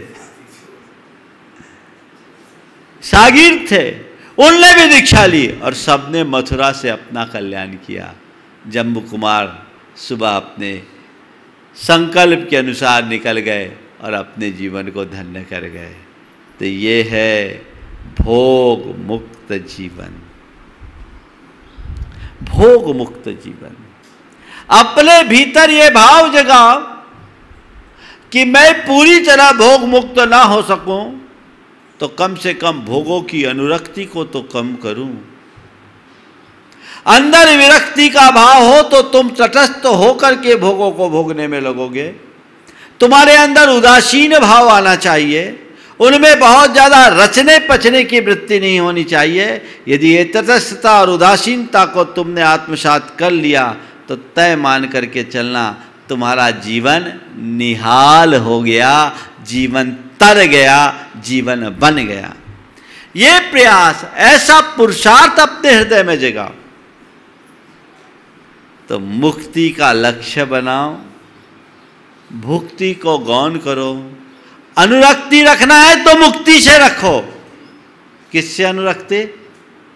शागिर्द थे, उनने भी दीक्षा ली और सबने मथुरा से अपना कल्याण किया। जम्बू कुमार सुबह अपने संकल्प के अनुसार निकल गए और अपने जीवन को धन्य कर गए। तो ये है भोग मुक्त जीवन। भोग मुक्त जीवन। अपने भीतर ये भाव जगाओ कि मैं पूरी तरह भोग मुक्त ना हो सकूं तो कम से कम भोगों की अनुरक्ति को तो कम करूं। अंदर विरक्ति का भाव हो तो तुम तटस्थ होकर के भोगों को भोगने में लगोगे। तुम्हारे अंदर उदासीन भाव आना चाहिए, उनमें बहुत ज्यादा रचने पचने की वृत्ति नहीं होनी चाहिए। यदि ये तटस्थता और उदासीनता को तुमने आत्मसात कर लिया तो तय मान करके चलना, तुम्हारा जीवन निहाल हो गया, जीवन तर गया, जीवन बन गया। ये प्रयास, ऐसा पुरुषार्थ अपने हृदय में जगाओ तो मुक्ति का लक्ष्य बनाओ, भुक्ति को गौण करो। अनुरक्ति रखना है तो मुक्ति से रखो। किससे अनुरक्ति?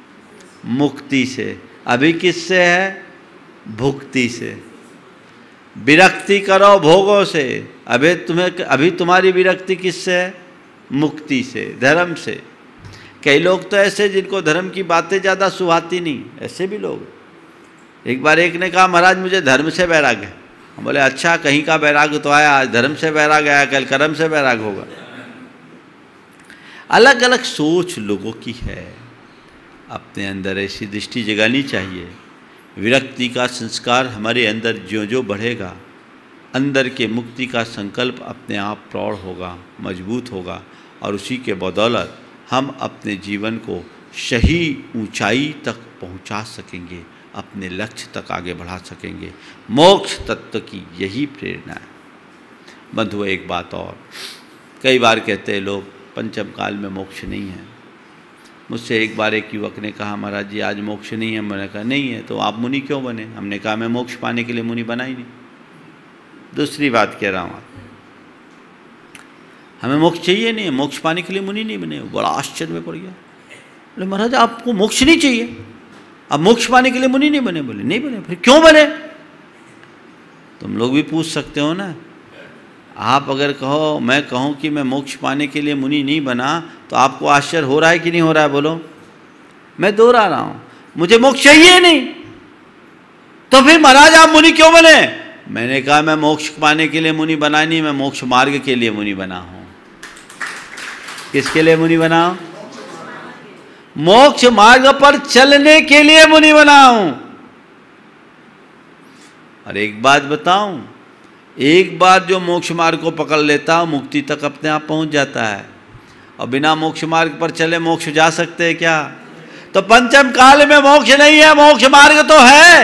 मुक्ति से। अभी किससे है? भुक्ति से। विरक्ति करो भोगों से। अभी तुम्हारी विरक्ति किससे है? मुक्ति से, धर्म से। कई लोग तो ऐसे जिनको धर्म की बातें ज़्यादा सुहाती नहीं, ऐसे भी लोग। एक बार एक ने कहा महाराज मुझे धर्म से वैराग है। हम बोले अच्छा, कहीं का वैराग तो आया, आज धर्म से वैराग आया, कल कर्म से वैराग होगा। अलग अलग सोच लोगों की है। अपने अंदर ऐसी दृष्टि जगानी चाहिए। विरक्ति का संस्कार हमारे अंदर ज्यों ज्यों बढ़ेगा, अंदर के मुक्ति का संकल्प अपने आप प्रौढ़ होगा, मजबूत होगा, और उसी के बदौलत हम अपने जीवन को सही ऊंचाई तक पहुंचा सकेंगे, अपने लक्ष्य तक आगे बढ़ा सकेंगे। मोक्ष तत्व की यही प्रेरणा है। बंधुओं, एक बात और, कई बार कहते हैं लोग पंचम काल में मोक्ष नहीं है। मुझसे एक बार एक युवक ने कहा महाराज जी आज मोक्ष नहीं है। मैंने कहा नहीं है तो आप मुनि क्यों बने? हमने कहा मैं मोक्ष पाने के लिए मुनि बना ही नहीं। दूसरी बात कह रहा हूँ, हमें मोक्ष चाहिए नहीं है, मोक्ष पाने के लिए मुनि नहीं बने। बड़ा आश्चर्य में पड़ गया। बोले महाराज आपको मोक्ष नहीं चाहिए, अब मोक्ष पाने के लिए मुनि नहीं बने? बोले नहीं बने। फिर क्यों बने? तुम लोग भी पूछ सकते हो ना। आप अगर कहो, मैं कहूँ कि मैं मोक्ष पाने के लिए मुनि नहीं बना, तो आपको आश्चर्य हो रहा है कि नहीं हो रहा है? बोलो। मैं दोहरा रहा हूँ, मुझे मोक्ष चाहिए नहीं, तो फिर महाराज आप मुनि क्यों बने? मैंने कहा मैं मोक्ष पाने के लिए मुनि बना नहीं, मैं मोक्ष मार्ग के लिए मुनि बना हूँ। किसके लिए मुनि बना हूँ? मोक्ष मार्ग पर चलने के लिए मुनि बना हूँ। और एक बात बताऊं, एक बार जो मोक्ष मार्ग को पकड़ लेता है मुक्ति तक अपने आप पहुंच जाता है। और बिना मोक्ष मार्ग पर चले मोक्ष जा सकते हैं क्या? तो पंचम काल में मोक्ष नहीं है, मोक्ष मार्ग तो है।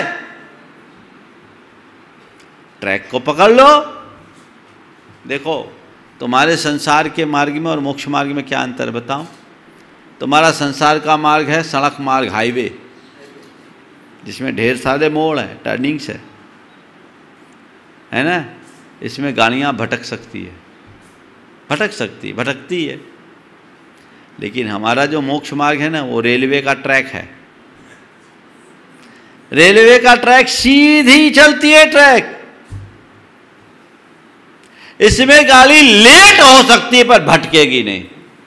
ट्रैक को पकड़ लो। देखो तुम्हारे संसार के मार्ग में और मोक्ष मार्ग में क्या अंतर बताऊं? तुम्हारा संसार का मार्ग है सड़क मार्ग, हाईवे, जिसमें ढेर सारे मोड़ हैं, टर्निंग्स है ना। इसमें गाड़ियां भटक सकती है, भटकती है। लेकिन हमारा जो मोक्ष मार्ग है ना, वो रेलवे का ट्रैक है। रेलवे का ट्रैक सीधी चलती है ट्रैक। इसमें गाड़ी लेट हो सकती है पर भटकेगी नहीं,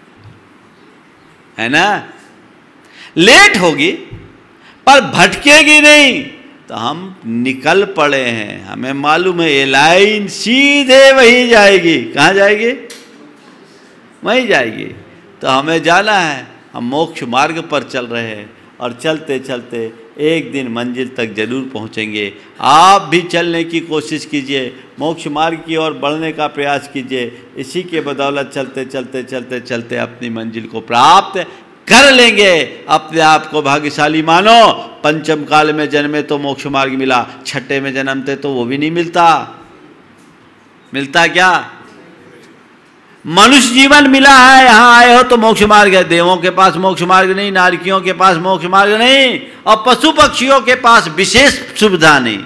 है ना। लेट होगी पर भटकेगी नहीं। तो हम निकल पड़े हैं, हमें मालूम है ये लाइन सीधे वहीं जाएगी। कहाँ जाएगी? वहीं जाएगी। तो हमें जाना है, हम मोक्ष मार्ग पर चल रहे हैं और चलते चलते एक दिन मंजिल तक जरूर पहुंचेंगे। आप भी चलने की कोशिश कीजिए, मोक्ष मार्ग की ओर बढ़ने का प्रयास कीजिए। इसी के बदौलत चलते चलते चलते चलते अपनी मंजिल को प्राप्त कर लेंगे। अपने आप को भाग्यशाली मानो। पंचम काल में जन्मे तो मोक्ष मार्ग मिला, छठे में जन्मते तो वो भी नहीं मिलता। मिलता क्या? मनुष्य जीवन मिला है, यहां आए हो तो मोक्ष मार्ग है। देवों के पास मोक्ष मार्ग नहीं, नारकियों के पास मोक्ष मार्ग नहीं, और पशु पक्षियों के पास विशेष सुविधा नहीं।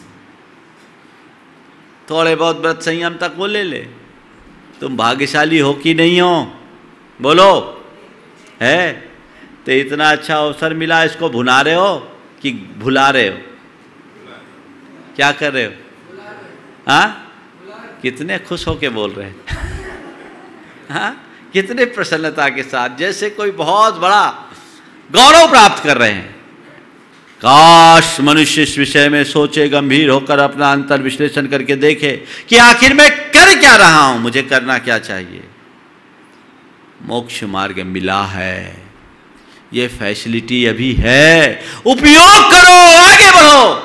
थोड़े बहुत व्रत संयम तक वो ले ले। तुम भाग्यशाली हो कि नहीं हो? बोलो। है तो इतना अच्छा अवसर मिला, इसको भुना रहे हो कि भुला रहे हो? क्या कर रहे हो? हाँ, कितने खुश होके बोल रहे हैं। हाँ, कितने प्रसन्नता के साथ, जैसे कोई बहुत बड़ा गौरव प्राप्त कर रहे हैं। काश मनुष्य इस विषय में सोचे, गंभीर होकर अपना अंतर विश्लेषण करके देखे कि आखिर मैं कर क्या रहा हूं, मुझे करना क्या चाहिए। मोक्ष मार्ग मिला है, ये फैसिलिटी अभी है, उपयोग करो, आगे बढ़ो।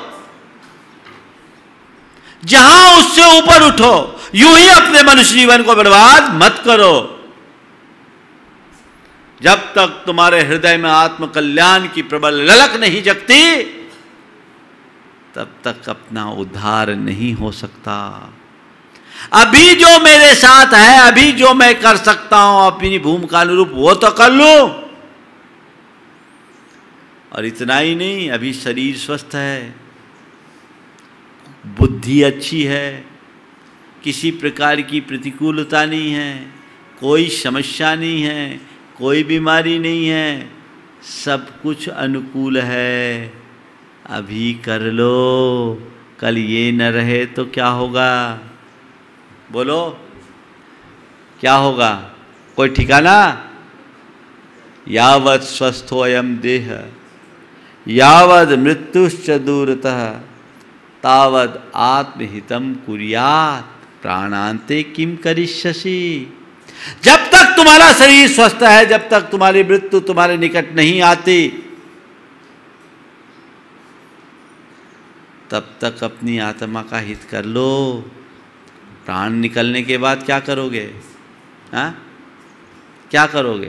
जहां उससे ऊपर उठो, यूं ही अपने मनुष्य जीवन को बर्बाद मत करो। जब तक तुम्हारे हृदय में आत्म कल्याण की प्रबल ललक नहीं जगती, तब तक अपना उद्धार नहीं हो सकता। अभी जो मेरे साथ है, अभी जो मैं कर सकता हूं अपनी भूमिका अनुरूप, वो तो कर लूं। और इतना ही नहीं, अभी शरीर स्वस्थ है, बुद्धि अच्छी है, किसी प्रकार की प्रतिकूलता नहीं है, कोई समस्या नहीं है, कोई बीमारी नहीं है, सब कुछ अनुकूल है। अभी कर लो, कल ये न रहे तो क्या होगा? बोलो क्या होगा? कोई ठिकाना? यावत् स्वस्थो अयम देह यावद मृत्युश्च दूरतः तावद आत्महितम कुर्यात् प्राणांते किम करिष्यसि। जब तक तुम्हारा शरीर स्वस्थ है, जब तक तुम्हारी मृत्यु तुम्हारे निकट नहीं आती, तब तक अपनी आत्मा का हित कर लो। प्राण निकलने के बाद क्या करोगे? हाँ, क्या करोगे?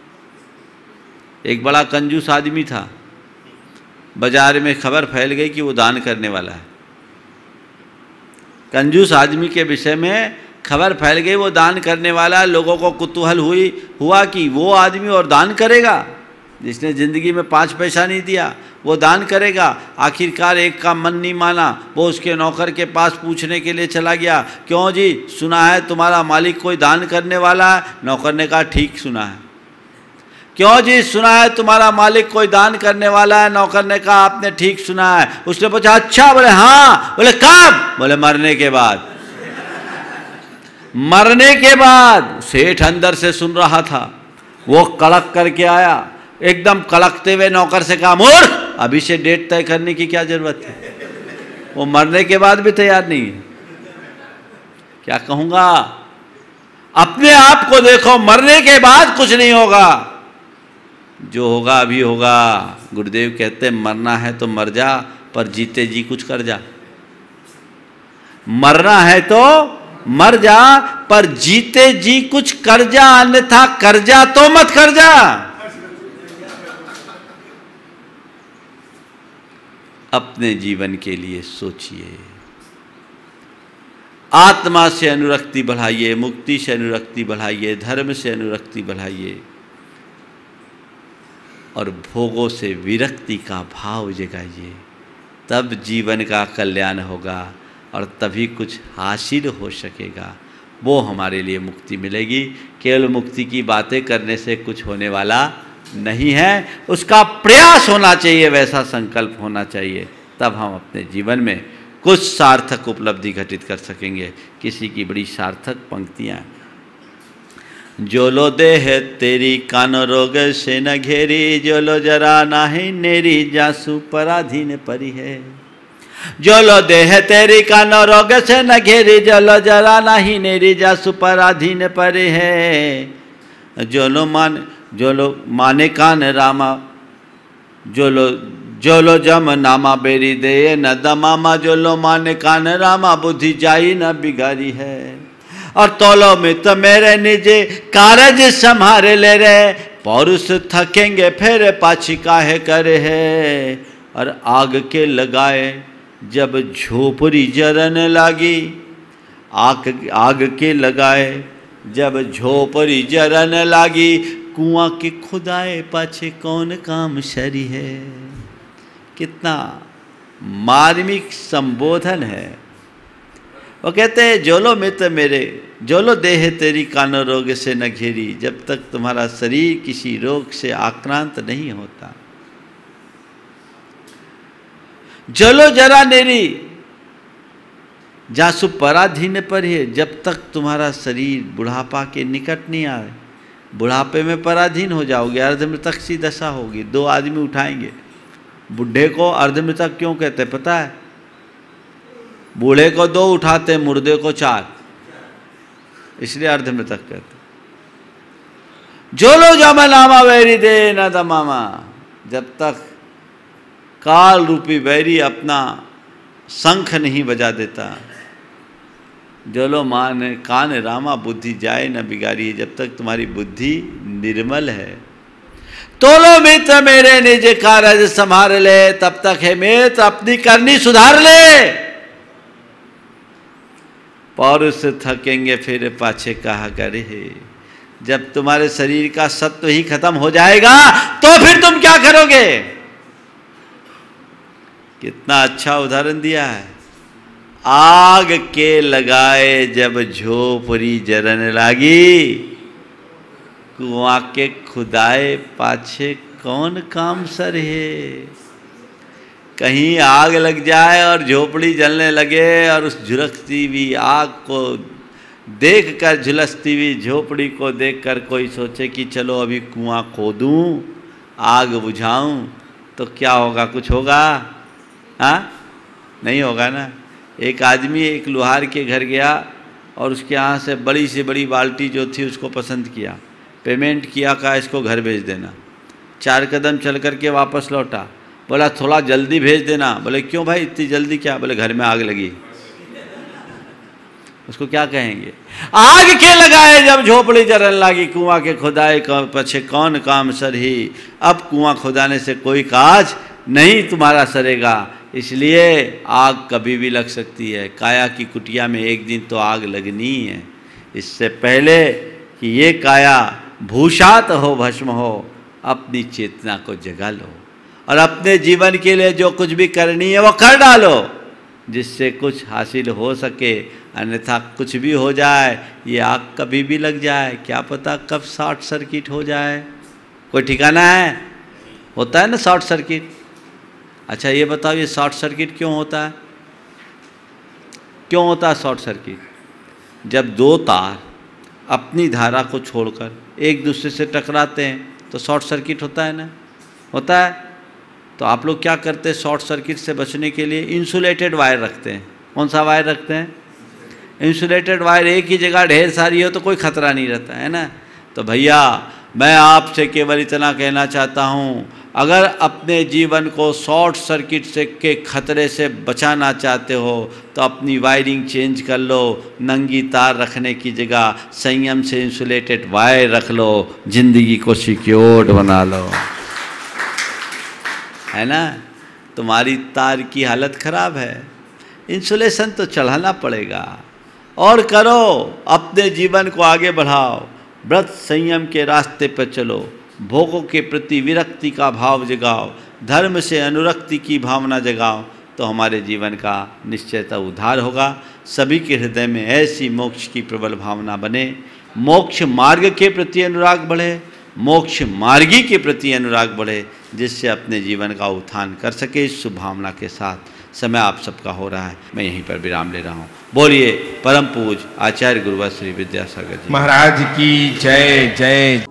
एक बड़ा कंजूस आदमी था, बाजार में खबर फैल गई कि वो दान करने वाला है। कंजूस आदमी के विषय में खबर फैल गई, वो दान करने वाला है। लोगों को कुतूहल हुआ कि वो आदमी और दान करेगा जिसने ज़िंदगी में 5 पैसा नहीं दिया, वो दान करेगा। आखिरकार एक का मन नहीं माना, वो उसके नौकर के पास पूछने के लिए चला गया, क्यों जी, सुना है तुम्हारा मालिक कोई दान करने वाला है? नौकर ने कहा ठीक सुना है। क्यों जी, सुना है तुम्हारा मालिक कोई दान करने वाला है? नौकर ने कहा आपने ठीक सुना है। उसने पूछा अच्छा? बोले हाँ। बोले कब? बोले मरने के बाद। मरने के बाद। सेठ अंदर से सुन रहा था, वो कड़क करके आया, एकदम कड़कते हुए नौकर से कहा मूर्ख, अभी से डेट तय करने की क्या जरूरत है? वो मरने के बाद भी तैयार नहीं है। क्या कहूंगा? अपने आप को देखो, मरने के बाद कुछ नहीं होगा, जो होगा अभी होगा। गुरुदेव कहते हैं मरना है तो मर जा, पर जीते जी कुछ कर जा। मरना है तो मर जा, पर जीते जी कुछ कर जा, अन्यथा कर्जा तो मत कर जा। अपने जीवन के लिए सोचिए, आत्मा से अनुरक्ति बढ़ाइए, मुक्ति से अनुरक्ति बढ़ाइए, धर्म से अनुरक्ति बढ़ाइए और भोगों से विरक्ति का भाव जगाइए। तब जीवन का कल्याण होगा और तभी कुछ हासिल हो सकेगा, वो हमारे लिए मुक्ति मिलेगी। केवल मुक्ति की बातें करने से कुछ होने वाला नहीं है, उसका प्रयास होना चाहिए, वैसा संकल्प होना चाहिए, तब हम अपने जीवन में कुछ सार्थक उपलब्धि घटित कर सकेंगे। किसी की बड़ी सार्थक पंक्तियाँ, जो लो देह तेरी कान रोग से न घेरी, जो लो जरा नाहि नेरी जासु पराधीन परी है। जो लो देह तेरी कान रोग से न घेरी, जो लो जरा नाहि नेरी जासु पराधीन परी है। जो लो माने कान रामा, जो लो जम नामा बेरी दे न दमामा, जो लो माने कान रामा बुद्धि जाई न बिगारी है। और तोलो मित मेरे निजे कारज संभारे ले रे, पौरुष थकेंगे फिर पाछी काहे करे है। और आग के लगाए जब झोपड़ी जरन लागी, आग के लगाए जब झोपड़ी जरन लागी, कुआं के खुदाए पाछे कौन काम शरी है। कितना मार्मिक संबोधन है। वो कहते हैं जोलो मित्र मेरे, जोलो देह तेरी कानो रोग से न घेरी, जब तक तुम्हारा शरीर किसी रोग से आक्रांत नहीं होता। जोलो जरा नेरी जासु पराधीन पर है, जब तक तुम्हारा शरीर बुढ़ापा के निकट नहीं आए। बुढ़ापे में पराधीन हो जाओगे, अर्धमृतक सी दशा होगी। 2 आदमी उठाएंगे। बुढ़े को अर्धमृतक क्यों कहते हैं पता है? बूढ़े को 2 उठाते, मुर्दे को 4, इसलिए अर्धमृतक कहते। जो लो जामा नामा वैरी दे न दमामा, जब तक काल रूपी वैरी अपना शंख नहीं बजा देता। जो लो मान कान रामा बुद्धि जाए न बिगाड़ी, जब तक तुम्हारी बुद्धि निर्मल है। तोलो मित्र मेरे निज कारज संभार ले, तब तक है मित्र अपनी करनी सुधार ले। पौरुष थकेंगे फिर पाछे कहा करे है, जब तुम्हारे शरीर का सत्व ही खत्म हो जाएगा तो फिर तुम क्या करोगे? कितना अच्छा उदाहरण दिया है। आग के लगाए जब झोपड़ी जरन लागी, कुआं के खुदाए पाछे कौन काम सर है। कहीं आग लग जाए और झोपड़ी जलने लगे और उस झुलसती हुई आग को देखकर, झुलसती हुई झोपड़ी को देखकर कोई सोचे कि चलो अभी कुआं खोदूं, आग बुझाऊं, तो क्या होगा? कुछ होगा? हाँ, नहीं होगा ना। एक आदमी एक लोहार के घर गया और उसके यहाँ से बड़ी बाल्टी जो थी उसको पसंद किया, पेमेंट किया, कहा इसको घर भेज देना। 4 कदम चल करके वापस लौटा, बोला थोड़ा जल्दी भेज देना। बोले क्यों भाई इतनी जल्दी क्या? बोले घर में आग लगी। उसको क्या कहेंगे? आग के लगाए जब झोपड़ी जरन लागी, कुआं के खुदाए पछे कौन काम सरही। अब कुआं खुदाने से कोई काज नहीं तुम्हारा सरेगा। इसलिए आग कभी भी लग सकती है। काया की कुटिया में एक दिन तो आग लगनी ही है। इससे पहले कि ये काया भूषात हो, भस्म हो, अपनी चेतना को जगा लो और अपने जीवन के लिए जो कुछ भी करनी है वो कर डालो, जिससे कुछ हासिल हो सके। अन्यथा कुछ भी हो जाए, ये आग कभी भी लग जाए, क्या पता कब शॉर्ट सर्किट हो जाए, कोई ठिकाना है? होता है ना शॉर्ट सर्किट। अच्छा ये बताओ, ये शॉर्ट सर्किट क्यों होता है? क्यों होता है शॉर्ट सर्किट? जब 2 तार अपनी धारा को छोड़कर एक दूसरे से टकराते हैं तो शॉर्ट सर्किट होता है ना, होता है। तो आप लोग क्या करते हैं? शॉर्ट सर्किट से बचने के लिए इंसुलेटेड वायर रखते हैं। कौन सा वायर रखते हैं? Insulated wire. एक ही जगह ढेर सारी हो तो कोई खतरा नहीं रहता है ना। तो भैया मैं आपसे केवल इतना कहना चाहता हूँ, अगर अपने जीवन को शॉर्ट सर्किट से के खतरे से बचाना चाहते हो तो अपनी वायरिंग चेंज कर लो। नंगी तार रखने की जगह संयम से इंसुलेटेड वायर रख लो, जिंदगी को सिक्योर्ड बना लो, है ना। तुम्हारी तार की हालत खराब है, इंसुलेशन तो चढ़ाना पड़ेगा। और करो, अपने जीवन को आगे बढ़ाओ, व्रत संयम के रास्ते पर चलो, भोगों के प्रति विरक्ति का भाव जगाओ, धर्म से अनुरक्ति की भावना जगाओ, तो हमारे जीवन का निश्चयतः उद्धार होगा। सभी के हृदय में ऐसी मोक्ष की प्रबल भावना बने, मोक्ष मार्ग के प्रति अनुराग बढ़े, मोक्ष मार्गी के प्रति अनुराग बढ़े, जिससे अपने जीवन का उत्थान कर सके। इस शुभ भावना के साथ समय आप सबका हो रहा है, मैं यहीं पर विराम ले रहा हूँ। बोलिए परम पूज आचार्य गुरुवर श्री विद्यासागर जी महाराज की जय। जय।